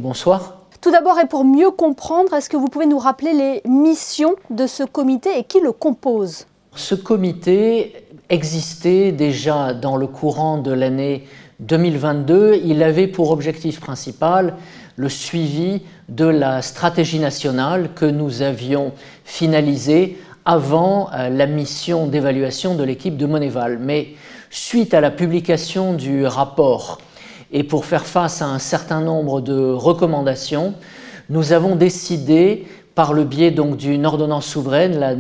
Bonsoir. Tout d'abord, et pour mieux comprendre, est-ce que vous pouvez nous rappeler les missions de ce comité et qui le compose? Ce comité existait déjà dans le courant de l'année 2022. Il avait pour objectif principal le suivi de la stratégie nationale que nous avions finalisée avant la mission d'évaluation de l'équipe de Moneval. Mais suite à la publication du rapport et pour faire face à un certain nombre de recommandations, nous avons décidé, par le biais donc d'une ordonnance souveraine, la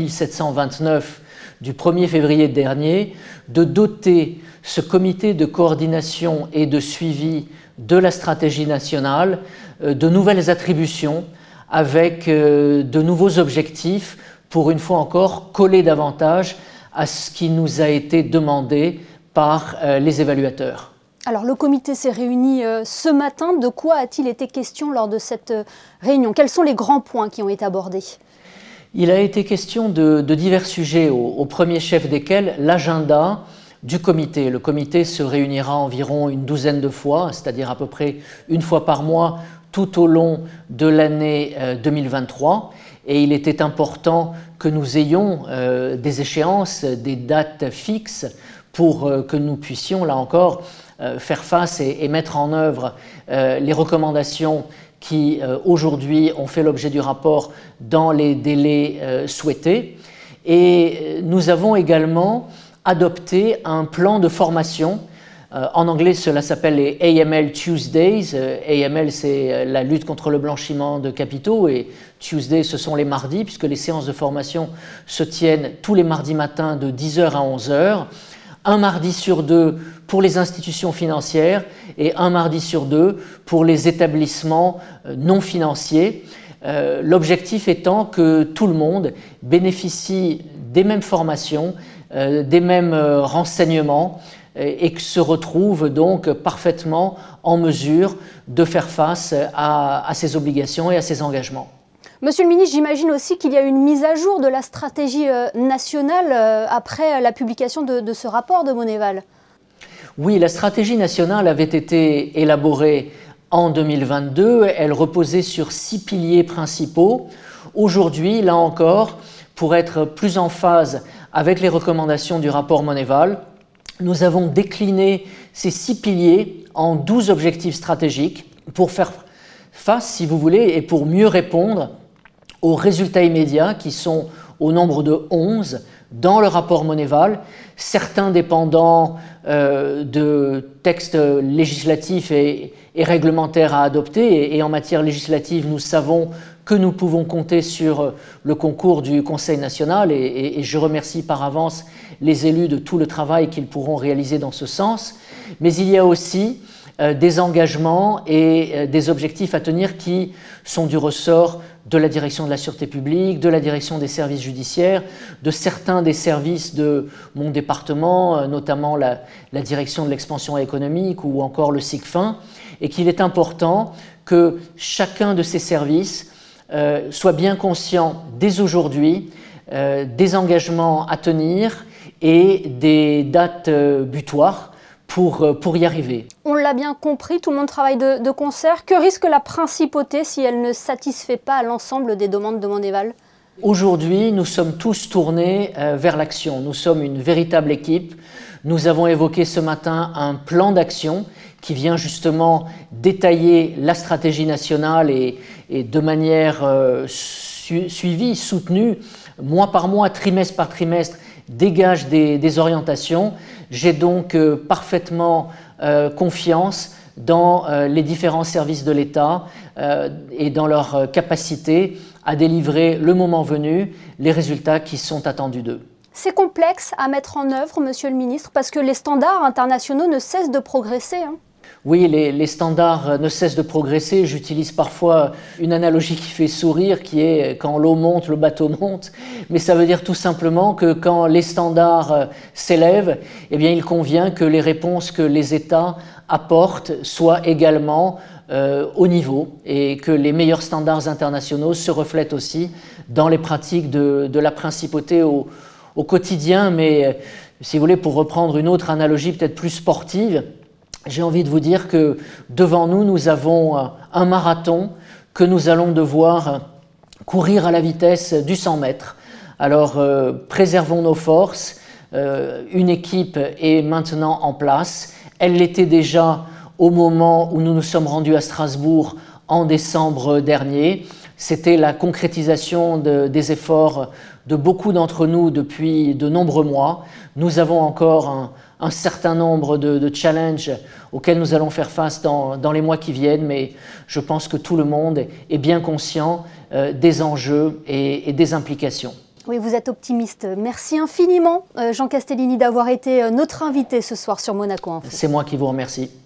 9729 du 1er février dernier, de doter ce comité de coordination et de suivi de la stratégie nationale de nouvelles attributions avec de nouveaux objectifs pour une fois encore coller davantage à ce qui nous a été demandé par les évaluateurs. Alors le comité s'est réuni ce matin. De quoi a-t-il été question lors de cette réunion? Quels sont les grands points qui ont été abordés? Il a été question de divers sujets, au premier chef desquels l'agenda du comité. Le comité se réunira environ une douzaine de fois, c'est-à-dire à peu près une fois par mois tout au long de l'année 2023. Et il était important que nous ayons des échéances, des dates fixes pour que nous puissions, là encore, faire face et mettre en œuvre les recommandations qui aujourd'hui ont fait l'objet du rapport dans les délais souhaités. Et nous avons également adopté un plan de formation. En anglais, cela s'appelle les AML Tuesdays. AML, c'est la lutte contre le blanchiment de capitaux et Tuesday, ce sont les mardis, puisque les séances de formation se tiennent tous les mardis matins de 10h à 11h. Un mardi sur deux pour les institutions financières et un mardi sur deux pour les établissements non financiers. L'objectif étant que tout le monde bénéficie des mêmes formations, des mêmes renseignements et que se retrouve donc parfaitement en mesure de faire face à ses obligations et à ses engagements. Monsieur le ministre, j'imagine aussi qu'il y a une mise à jour de la stratégie nationale après la publication de ce rapport de Moneval. Oui, la stratégie nationale avait été élaborée en 2022. Elle reposait sur 6 piliers principaux. Aujourd'hui, là encore, pour être plus en phase avec les recommandations du rapport Moneval, nous avons décliné ces 6 piliers en 12 objectifs stratégiques pour faire face, si vous voulez, et pour mieux répondre aux résultats immédiats qui sont au nombre de 11 dans le rapport Moneval, certains dépendant de textes législatifs et réglementaires à adopter. Et en matière législative, nous savons que nous pouvons compter sur le concours du Conseil national et je remercie par avance les élus de tout le travail qu'ils pourront réaliser dans ce sens. Mais il y a aussi des engagements et des objectifs à tenir qui sont du ressort de la direction de la sûreté publique, de la direction des services judiciaires, de certains des services de mon département, notamment la direction de l'expansion économique ou encore le SICFIN, et qu'il est important que chacun de ces services soit bien conscient dès aujourd'hui des engagements à tenir et des dates butoirs pour y arriver. On l'a bien compris, tout le monde travaille de concert. Que risque la principauté si elle ne satisfait pas à l'ensemble des demandes de Moneval? Aujourd'hui, nous sommes tous tournés vers l'action. Nous sommes une véritable équipe. Nous avons évoqué ce matin un plan d'action qui vient justement détailler la stratégie nationale et de manière suivie, soutenue, mois par mois, trimestre par trimestre, dégage des orientations. J'ai donc parfaitement confiance dans les différents services de l'État et dans leur capacité à délivrer le moment venu les résultats qui sont attendus d'eux. C'est complexe à mettre en œuvre, Monsieur le ministre, parce que les standards internationaux ne cessent de progresser. Oui, les standards ne cessent de progresser. J'utilise parfois une analogie qui fait sourire, qui est quand l'eau monte, le bateau monte. Mais ça veut dire tout simplement que quand les standards s'élèvent, eh bien, il convient que les réponses que les États apportent soient également au niveau et que les meilleurs standards internationaux se reflètent aussi dans les pratiques de la principauté au quotidien. Mais si vous voulez, pour reprendre une autre analogie peut-être plus sportive, j'ai envie de vous dire que devant nous, nous avons un marathon que nous allons devoir courir à la vitesse du 100 mètres. Alors, préservons nos forces. Une équipe est maintenant en place. Elle l'était déjà au moment où nous nous sommes rendus à Strasbourg en décembre dernier. C'était la concrétisation des efforts de beaucoup d'entre nous depuis de nombreux mois. Nous avons encore un certain nombre de challenges auxquels nous allons faire face dans les mois qui viennent, mais je pense que tout le monde est bien conscient des enjeux et des implications. Oui, vous êtes optimiste. Merci infiniment, Jean Castellini, d'avoir été notre invité ce soir sur Monaco Info. C'est moi qui vous remercie.